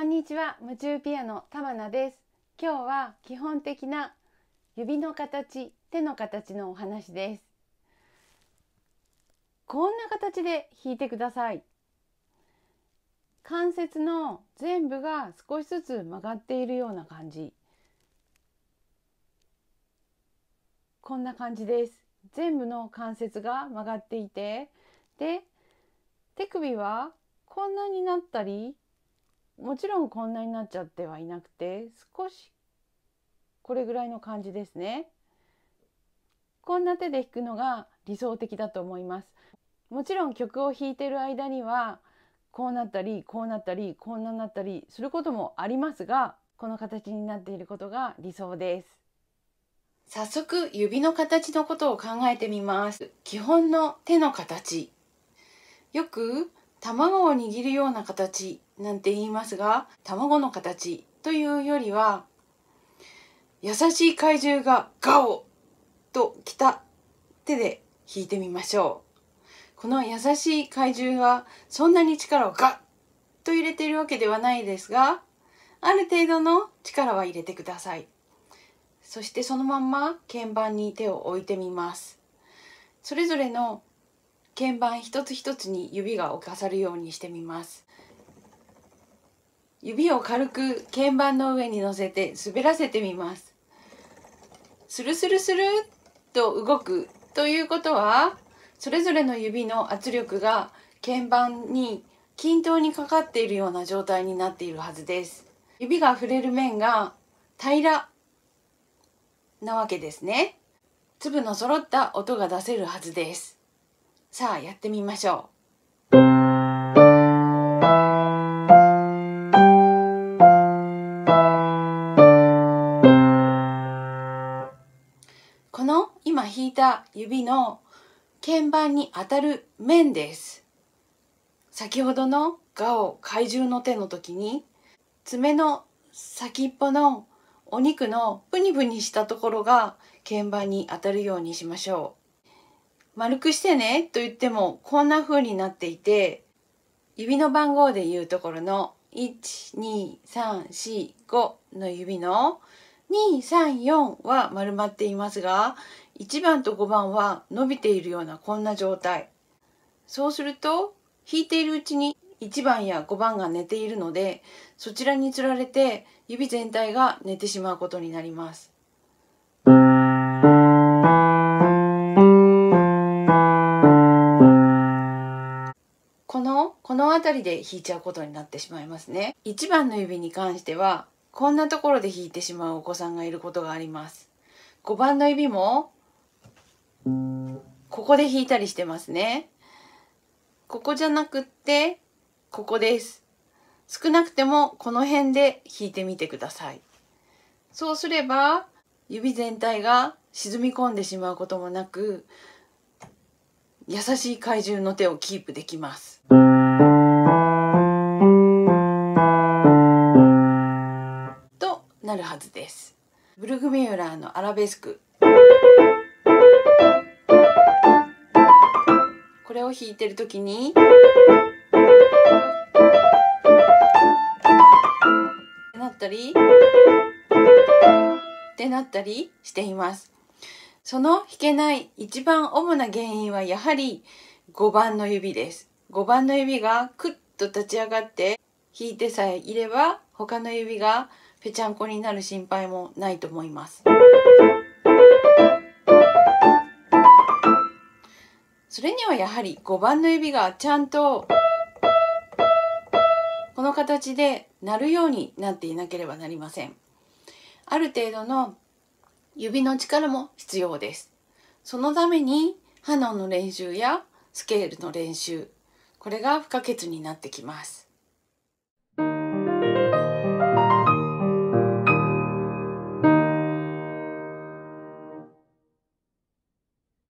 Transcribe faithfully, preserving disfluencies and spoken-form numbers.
んにちは、夢中ピアノ玉名です。今日は基本的な指の形、手の形のお話です。こんな形で弾いてください。関節の全部が少しずつ曲がっているような感じ。こんな感じです。全部の関節が曲がっていて、で、手首はこんなになったり、もちろんこんなになっちゃってはいなくて、少しこれぐらいの感じですね。こんな手で弾くのが理想的だと思います。もちろん曲を弾いている間にはこうなったりこうなったりこんなになったりすることもありますが、この形になっていることが理想です。早速指の形のことを考えてみます。基本の手の形、よく卵を握るような形なんて言いますが、卵の形というよりは優しい怪獣がガオときた手で弾いてみましょう。この優しい怪獣はそんなに力をガッと入れているわけではないですが、ある程度の力は入れてください。そしてそのまんま鍵盤に手を置いてみます。それぞれの鍵盤一つ一つに指が置かさるようにしてみます。指を軽く鍵盤の上に乗せて滑らせてみます。スルスルスルと動くということは、それぞれの指の圧力が鍵盤に均等にかかっているような状態になっているはずです。指が触れる面が平らなわけですね。粒の揃った音が出せるはずです。さあやってみましょう。この今弾いた指の鍵盤に当たる面です。先ほどのガオ怪獣の手の時に爪の先っぽのお肉のプニプニしたところが鍵盤に当たるようにしましょう。丸くしてねと言ってもこんな風になっていて、指の番号でいうところのいち、に、さん、し、ごの指のに、さん、よんは丸まっていますが、いちばんとごばんは伸びているようなこんな状態。そうすると弾いているうちにいちばんやごばんが寝ているので、そちらにつられて指全体が寝てしまうことになります。このこの辺りで弾いちゃうことになってしまいますね。いちばんの指に関してはこんなところで弾いてしまうお子さんがいることがあります。ごばんの指もここで弾いたりしてますね。ここじゃなくってここです。少なくてもこの辺で弾いてみてください。そうすれば指全体が沈み込んでしまうこともなく、優しい怪獣の手をキープできます。となるはずです。ブルグミューラーのアラベスク。これを弾いてるときになったりってなったりしています。その弾けない一番主な原因はやはりごばんの指です。ごばんの指がクッと立ち上がって弾いてさえいれば、他の指がぺちゃんこになる心配もないと思います。それにはやはりごばんの指がちゃんとこの形で鳴るようになっていなければなりません。ある程度の指の力も必要です。そのためにハノンの練習やスケールの練習、これが不可欠になってきます。